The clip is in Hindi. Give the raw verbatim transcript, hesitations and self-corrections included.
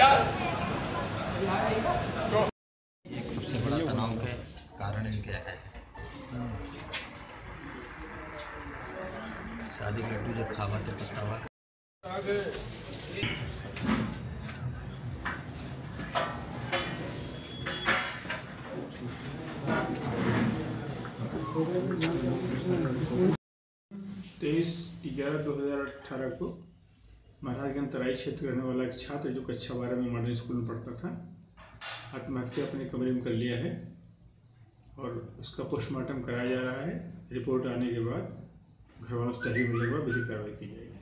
एक सबसे बड़ा तनाव के कारण इनके है शादी लड्डू जब खावा तो पछतावा। तेईस ग्यारह दो हज़ार अठारह को महाराजगंज तराई क्षेत्र रहने वाला एक छात्र जो कक्षा बारह में मॉडर्न स्कूल में पढ़ता था आत्महत्या अपने कमरे में कर लिया है और उसका पोस्टमार्टम कराया जा रहा है। रिपोर्ट आने के बाद घर वालों से तहरीर मिलने के बाद विधिक कार्रवाई की जाएगी।